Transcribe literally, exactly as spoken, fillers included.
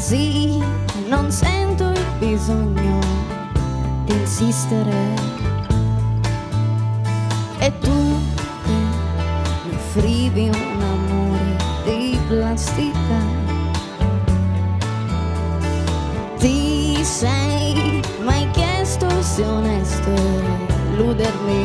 così non sento il bisogno di insistere. E tu che mi offrivi un amore di plastica, ti sei mai chiesto se onesto illudermi?